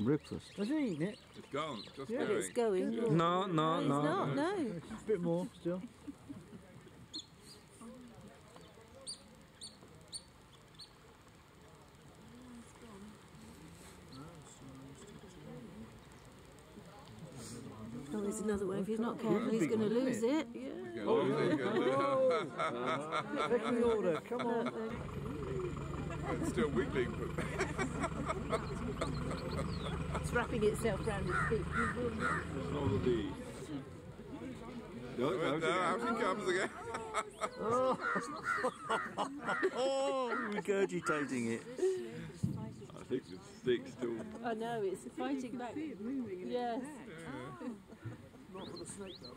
breakfast. Has he eaten it? It's gone. Just Yeah, going. it's going. Yeah. No, no, It's no. not, no. A bit more still. Oh, there's another one. If he's not careful, he's going to lose it. Yeah. Take the order, come on. It's still wiggling. It's wrapping itself round its feet. No, out he comes again. Oh, regurgitating it. I think the stick's still... I know, it's fighting back. Yes. Not for the snake though.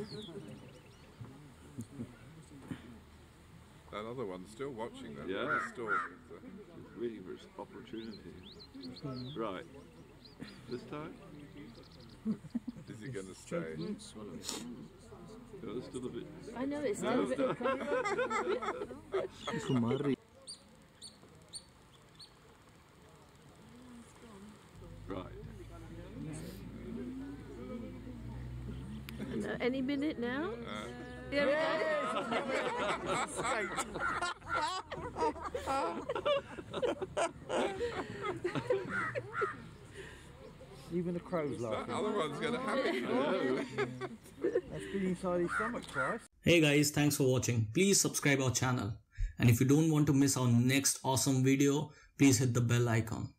That other one's still watching them. Yeah. Stork. waiting for its opportunity. Right. This time? Is he going to stay? No, it's still a bit... I know, it's still a bit... Right. Any minute now? There we go. Even the crow's laughing. That other one's going to have it. That's been inside his stomach twice. Hey guys, thanks for watching. Please subscribe our channel. And if you don't want to miss our next awesome video, please hit the bell icon.